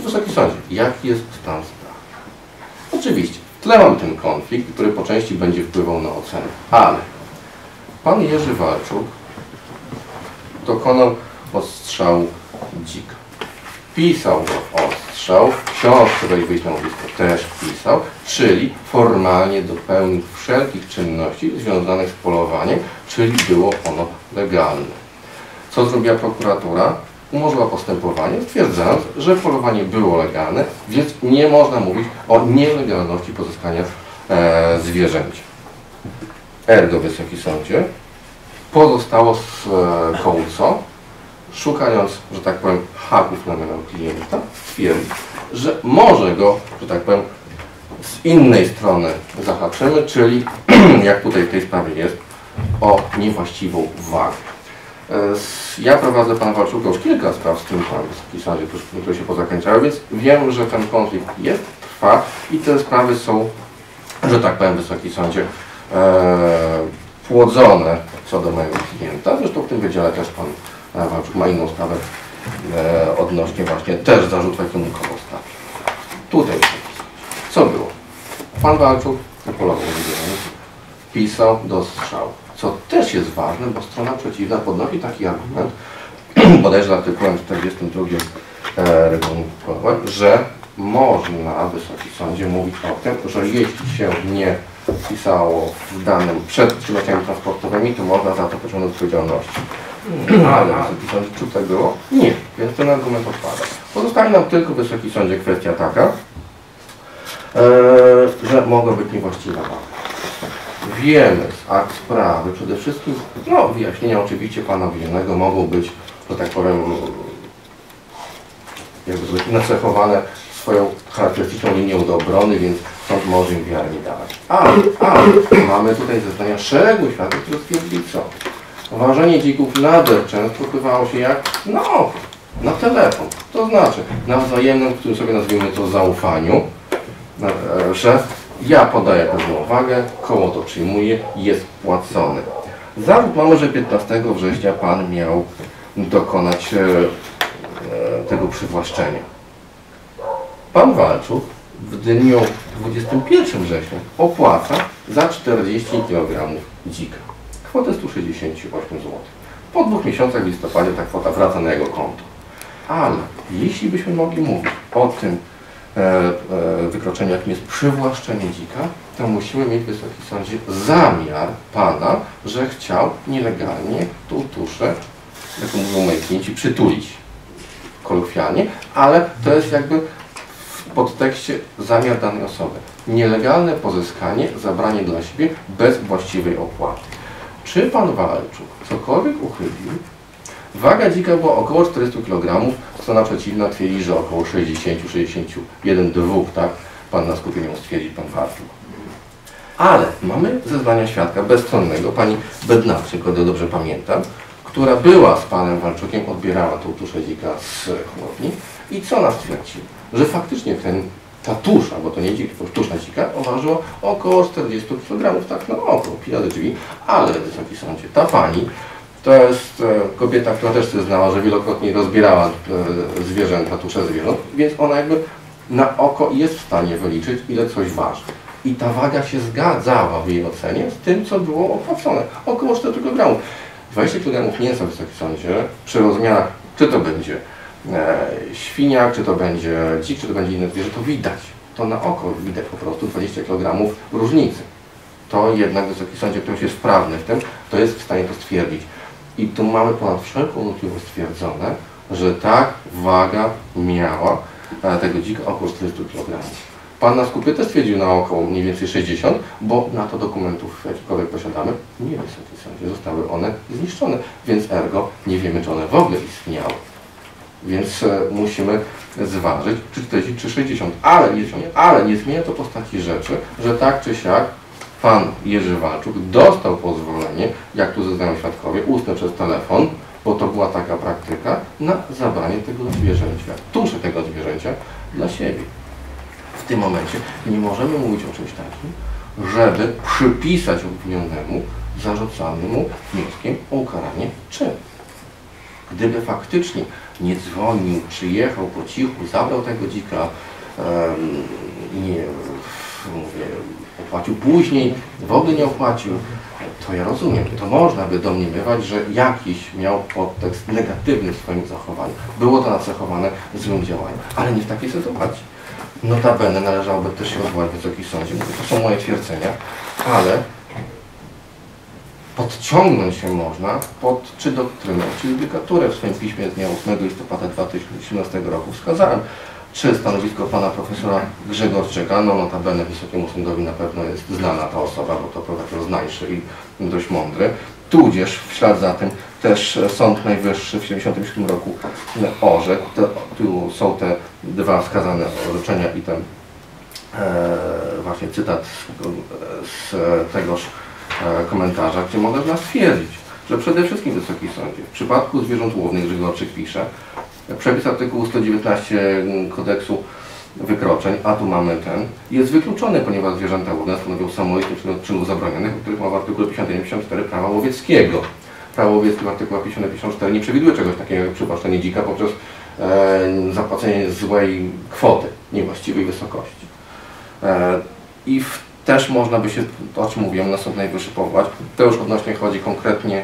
Wysoki Sądzie, jaki jest stan sprawy? Oczywiście, w tle mamy ten konflikt, który po części będzie wpływał na ocenę, ale pan Jerzy Walczuk dokonał ostrzału dzika. Wpisał go w ostrzał, w książce Weź wyjść na łowisko też wpisał, czyli formalnie dopełnił wszelkich czynności związanych z polowaniem, czyli było ono legalne. Co zrobiła prokuratura? Umorzyła postępowanie, stwierdzając, że polowanie było legalne, więc nie można mówić o nielegalności pozyskania zwierzęcia. Ergo, Wysoki Sądzie, pozostało koło co? Szukając, że tak powiem, haków na miarę klienta, stwierdzić, że może go, że tak powiem, z innej strony zahaczymy, czyli jak tutaj w tej sprawie jest, o niewłaściwą wagę. Ja prowadzę pana Walczuka już kilka spraw z tym panem Wysoki Sądzie, które się pozakończały, więc wiem, że ten konflikt jest, trwa i te sprawy są, że tak powiem, Wysoki Sądzie, płodzone co do mojego klienta. Zresztą w tym wydziale też pan Walczuk ma inną sprawę odnośnie właśnie też zarzutu kierunkowo sprawy. Tutaj co było? Pan Walczuk polował wpisał do strzału. Co też jest ważne, bo strona przeciwna podnosi taki argument, bodajże artykułem 42 regulaminu polowań, że można, Wysoki Sądzie, mówić o tym, że jeśli się nie wpisało w danym przed czynnościami transportowymi, to można za to pociągnąć odpowiedzialności. Ale Wysoki Sądzie, czy tak było? Nie, więc ten argument odpada. Pozostaje nam tylko, Wysoki Sądzie, kwestia taka, że mogła być niewłaściwa waga. Wiemy z akt sprawy, przede wszystkim, no wyjaśnienia oczywiście pana winnego mogą być, że tak powiem, jakby nacechowane swoją charakterystyczną linią do obrony, więc sąd może im wiarę nie dawać. Ale mamy tutaj zeznania szeregu świadków, którzy stwierdzili co? Ważenie dzików nader często odbywało się jak? No, na telefon. To znaczy na wzajemnym, w którym sobie nazwijmy to zaufaniu, że ja podaję pewną wagę, koło to przyjmuje, jest płacony. Zarzut mamy, że 15 września pan miał dokonać tego przywłaszczenia. Pan Walczuk w dniu 21 września opłaca za 40 kg dzika. Kwotę 168 zł. Po 2 miesiącach w listopadzie ta kwota wraca na jego konto. Ale jeśli byśmy mogli mówić o tym wykroczeniu, jakim jest przywłaszczenie dzika, to musimy mieć, Wysoki Sądzie, zamiar pana, że chciał nielegalnie tą tuszę, jak mówią moi klienci, przytulić kolokwialnie, ale to jest jakby w podtekście zamiar danej osoby. Nielegalne pozyskanie, zabranie dla siebie bez właściwej opłaty. Czy pan Walczuk cokolwiek uchybił? Waga dzika była około 400 kg, strona przeciwna twierdzi, że około 60, 61, 2, tak? Pan na skupieniu stwierdzi, pan Walczuk. Ale mamy zeznania świadka bezstronnego, pani Bednarczyk, o ile dobrze pamiętam, która była z panem Walczukiem, odbierała tą tuszę dzika z chłodni i co nas stwierdziła? Że faktycznie ta tusza, bo to nie dzik, tylko tusza dzika, ważyła około 40 kg, tak, no około pila do drzwi, ale Wysoki Sądzie, ta pani to jest kobieta, która też zeznała, że wielokrotnie rozbierała zwierzęta, tusze zwierząt, więc ona jakby na oko jest w stanie wyliczyć, ile coś waży. I ta waga się zgadzała w jej ocenie z tym, co było opłacone. Około 4 kg. 20 kg mięsa, Wysoki Sądzie, przy rozmiarach, czy to będzie świniak, czy to będzie dzik, czy to będzie inne zwierzę, to widać. To na oko widać po prostu 20 kg różnicy. To jednak, Wysoki Sądzie, ktoś jest wprawny w tym, to jest w stanie to stwierdzić. I tu mamy ponad wszelką wątpliwość stwierdzone, że tak waga miała tego dzika około 40 kg. Pan na skupie też stwierdził na około mniej więcej 60, bo na to dokumentów jakikolwiek posiadamy, nie, Wysoki Sądzie, zostały one zniszczone, więc ergo nie wiemy, czy one w ogóle istniały. Więc musimy zważyć, czy 40, czy 60, ale nie zmienia to postaci rzeczy, że tak czy siak pan Jerzy Walczuk dostał pozwolenie, jak tu zeznają świadkowie, ustne przez telefon, bo to była taka praktyka, na zabranie tego zwierzęcia, tuszy tego zwierzęcia dla siebie. W tym momencie nie możemy mówić o czymś takim, żeby przypisać obwinionemu zarzucanemu wnioskiem o ukaranie czynu. Gdyby faktycznie nie dzwonił, przyjechał po cichu, zabrał tego dzika, nie mówię, opłacił później, w ogóle nie opłacił, to ja rozumiem, to można by domniemywać, że jakiś miał podtekst negatywny w swoim zachowaniu. Było to nacechowane złym działaniem, ale nie w takiej sytuacji. Notabene należałoby też się odwołać Wysoki Sądzie, mówię, to są moje twierdzenia, ale podciągnąć się można pod czy doktrynę, czy judykaturę. W swoim piśmie z dnia 8 listopada 2017 roku wskazałem, czy stanowisko pana profesora Grzegorczyka, no notabene Wysokiemu Sądowi na pewno jest znana ta osoba, bo to prokurator znajszy i dość mądry, tudzież w ślad za tym też Sąd Najwyższy w 1977 roku orzekł. Tu są te dwa wskazane orzeczenia i ten właśnie cytat z tegoż komentarza, gdzie można stwierdzić, że przede wszystkim Wysoki Sądzie, w przypadku zwierząt łownych Grzegorczyk pisze, przepis artykułu 119 kodeksu wykroczeń, a tu mamy ten, jest wykluczony, ponieważ zwierzęta łowne stanowią samoistny przedmiot czynów zabronionych, o których mowa w artykule 51-54 prawa łowieckiego. Prawo łowieckie w artykule 51-54 nie przewiduje czegoś takiego jak przywłaszczenie dzika poprzez zapłacenie złej kwoty, niewłaściwej wysokości. I też można by się, o czym mówiłem, na Sąd Najwyższy powołać. To już odnośnie chodzi konkretnie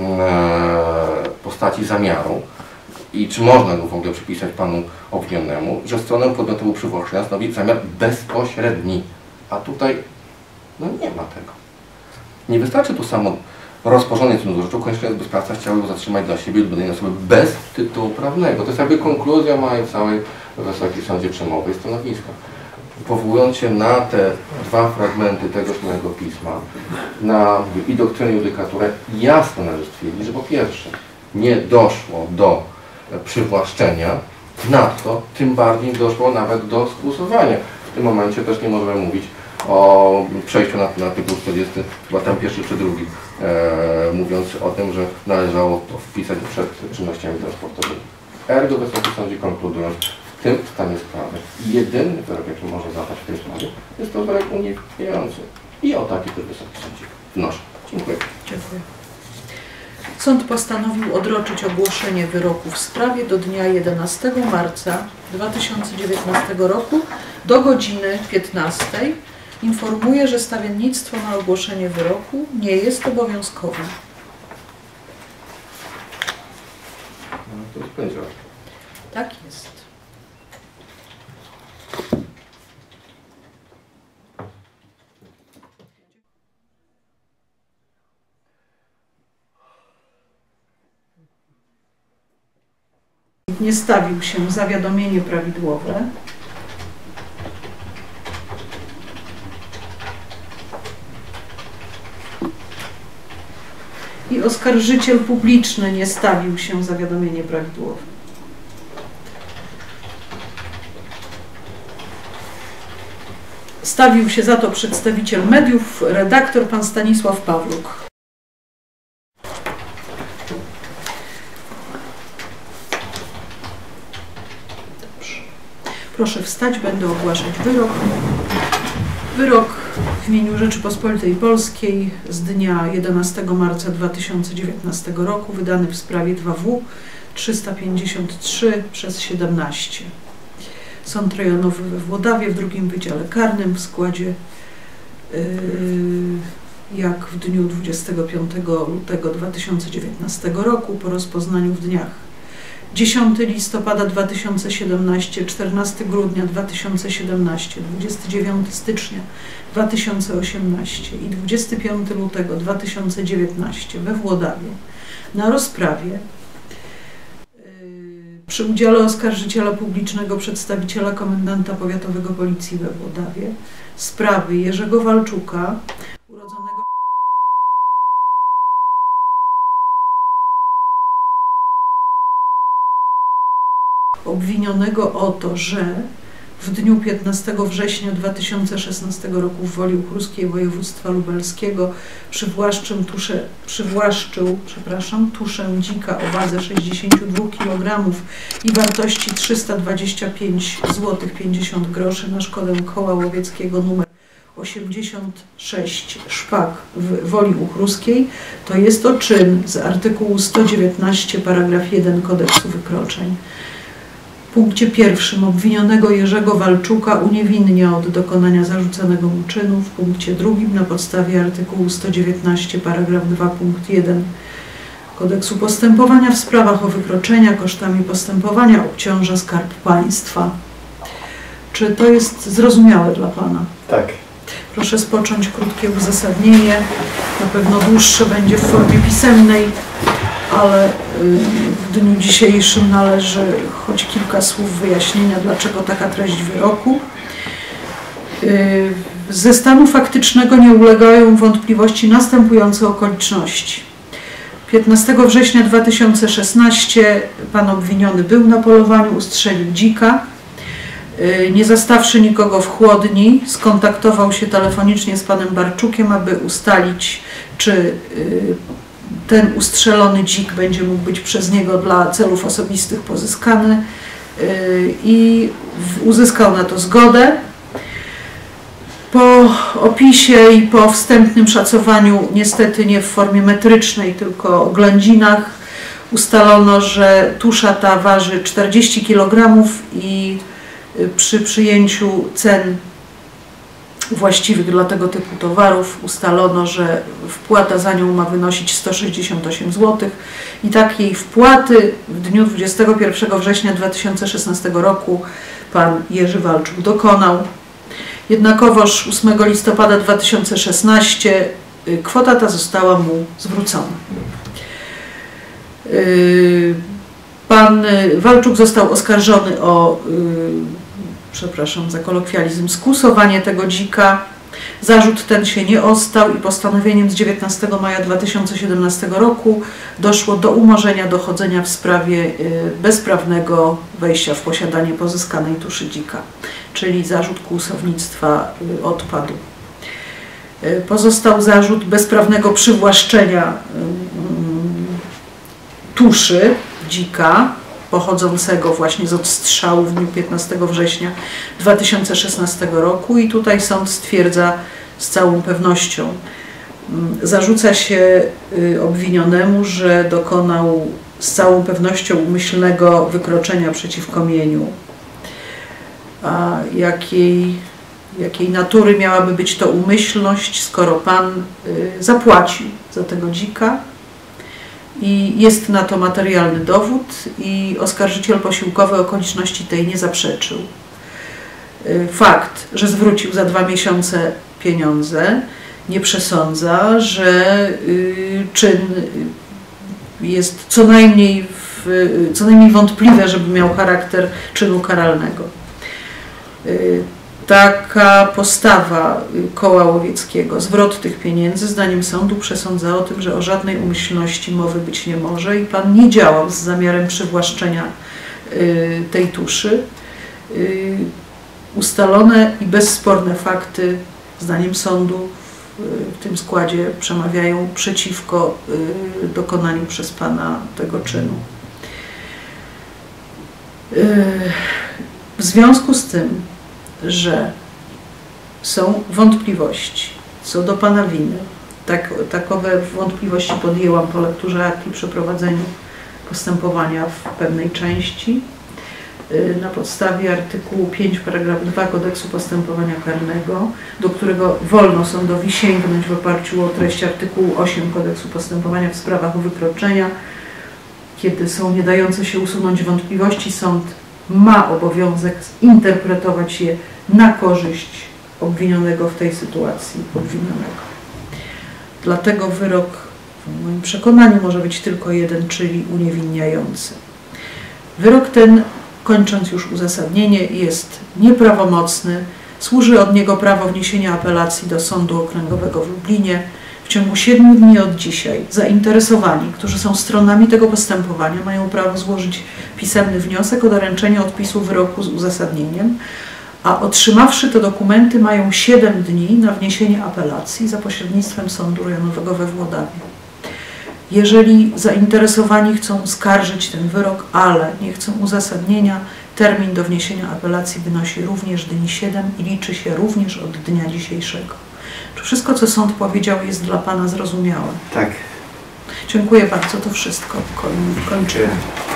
postaci zamiaru i czy można go w ogóle przypisać panu obwinionemu, że stronę podmiotową przywłaszczenia stanowi zamiar bezpośredni. A tutaj no nie ma tego. Nie wystarczy tu samo rozporządzenie co do rzeczy, konieczne jest, by sprawca chciał ją zatrzymać dla siebie lub innej osoby bez tytułu prawnego. To jest jakby konkluzja mojej całej Wysokiej Sądzie przemowy i stanowiska. Powołując się na te dwa fragmenty tegoż mojego pisma, na i doktrynę, i judykaturę, jasno należy stwierdzić, że po pierwsze nie doszło do przywłaszczenia, nadto tym bardziej doszło nawet do skłusowania. W tym momencie też nie możemy mówić o przejściu na artykuł 40, chyba tam pierwszy czy drugi, mówiąc o tym, że należało to wpisać przed czynnościami transportowymi. Ergo Wysoki Sądzie, konkludując, w tym stanie sprawy jedyny wyrok, jaki może zapaść w tej sprawie, jest to wyrok uniewinniający. I o taki też Wysoki Sądzie wnoszę. Dziękuję. Dziękuję. Sąd postanowił odroczyć ogłoszenie wyroku w sprawie do dnia 11 marca 2019 roku do godziny 15. Informuje, że stawiennictwo na ogłoszenie wyroku nie jest obowiązkowe. To jest poniedziałek. Tak jest. Nie stawił się zawiadomienie prawidłowe. I oskarżyciel publiczny nie stawił się zawiadomienie prawidłowe. Stawił się za to przedstawiciel mediów, redaktor pan Stanisław Pawluk. Dobrze. Proszę wstać, będę ogłaszać wyrok. Wyrok w imieniu Rzeczypospolitej Polskiej z dnia 11 marca 2019 roku wydany w sprawie 2W 353/17. Sąd Rejonowy we Włodawie w drugim Wydziale Karnym w składzie jak w dniu 25 lutego 2019 roku po rozpoznaniu w dniach 10 listopada 2017, 14 grudnia 2017, 29 stycznia 2018 i 25 lutego 2019 we Włodawie na rozprawie przy udziale oskarżyciela publicznego, przedstawiciela komendanta powiatowego Policji we Włodawie sprawy Jerzego Walczuka, urodzonego obwinionego o to, że w dniu 15 września 2016 roku w Woli Uchruskiej województwa lubelskiego przywłaszczył tuszę dzika o wadze 62 kg i wartości 325 zł 50 groszy na szkodę koła łowieckiego nr 86 szpak w Woli Uchruskiej, to jest to czyn z artykułu 119 paragraf 1 Kodeksu Wykroczeń. W punkcie pierwszym obwinionego Jerzego Walczuka uniewinnia od dokonania zarzuconego mu czynu. W punkcie drugim na podstawie artykułu 119 paragraf 2 punkt 1 Kodeksu Postępowania w sprawach o wykroczenia kosztami postępowania obciąża Skarb Państwa. Czy to jest zrozumiałe dla Pana? Tak. Proszę spocząć krótkie uzasadnienie. Na pewno dłuższe będzie w formie pisemnej, ale w dniu dzisiejszym należy choć kilka słów wyjaśnienia, dlaczego taka treść wyroku. Ze stanu faktycznego nie ulegają wątpliwości następujące okoliczności. 15 września 2016 pan obwiniony był na polowaniu, ustrzelił dzika. Nie zastawszy nikogo w chłodni, skontaktował się telefonicznie z panem Barczukiem, aby ustalić, czy ten ustrzelony dzik będzie mógł być przez niego dla celów osobistych pozyskany i uzyskał na to zgodę. Po opisie i po wstępnym szacowaniu, niestety nie w formie metrycznej, tylko o ględzinach, ustalono, że tusza ta waży 40 kg i przy przyjęciu cen właściwych dla tego typu towarów ustalono, że wpłata za nią ma wynosić 168 zł i takiej wpłaty w dniu 21 września 2016 roku pan Jerzy Walczuk dokonał. Jednakowoż 8 listopada 2016 kwota ta została mu zwrócona. Pan Walczuk został oskarżony o, przepraszam za kolokwializm, skusowanie tego dzika. Zarzut ten się nie ostał i postanowieniem z 19 maja 2017 roku doszło do umorzenia dochodzenia w sprawie bezprawnego wejścia w posiadanie pozyskanej tuszy dzika, czyli zarzut kłusownictwa odpadł. Pozostał zarzut bezprawnego przywłaszczenia tuszy dzika pochodzącego właśnie z odstrzału w dniu 15 września 2016 roku i tutaj sąd stwierdza z całą pewnością, zarzuca się obwinionemu, że dokonał z całą pewnością umyślnego wykroczenia przeciwko mieniu. A jakiej natury miałaby być to umyślność, skoro pan zapłacił za tego dzika i jest na to materialny dowód i oskarżyciel posiłkowy okoliczności tej nie zaprzeczył. Fakt, że zwrócił za 2 miesiące pieniądze, nie przesądza, że czyn jest co najmniej wątpliwe, żeby miał charakter czynu karalnego. Taka postawa koła łowieckiego, zwrot tych pieniędzy, zdaniem sądu przesądza o tym, że o żadnej umyślności mowy być nie może i pan nie działał z zamiarem przywłaszczenia tej tuszy. Ustalone i bezsporne fakty, zdaniem sądu, w tym składzie przemawiają przeciwko dokonaniu przez pana tego czynu. W związku z tym, że są wątpliwości co do pana winy, takowe wątpliwości podjęłam po lekturze akt i przeprowadzeniu postępowania w pewnej części na podstawie artykułu 5 paragraf 2 Kodeksu Postępowania Karnego, do którego wolno sądowi sięgnąć w oparciu o treść artykułu 8 Kodeksu Postępowania w sprawach o wykroczenia. Kiedy są nie dające się usunąć wątpliwości, sąd ma obowiązek zinterpretować je na korzyść obwinionego w tej sytuacji obwinionego. Dlatego wyrok w moim przekonaniu może być tylko jeden, czyli uniewinniający. Wyrok ten, kończąc już uzasadnienie, jest nieprawomocny. Służy od niego prawo wniesienia apelacji do Sądu Okręgowego w Lublinie. W ciągu 7 dni od dzisiaj zainteresowani, którzy są stronami tego postępowania, mają prawo złożyć pisemny wniosek o doręczenie odpisu wyroku z uzasadnieniem, a otrzymawszy te dokumenty mają 7 dni na wniesienie apelacji za pośrednictwem Sądu Rejonowego we Włodawie. Jeżeli zainteresowani chcą skarżyć ten wyrok, ale nie chcą uzasadnienia, Termin do wniesienia apelacji wynosi również dni 7 i liczy się również od dnia dzisiejszego. Czy wszystko, co sąd powiedział, jest dla Pana zrozumiałe? Tak. Dziękuję bardzo. To wszystko. Kończymy.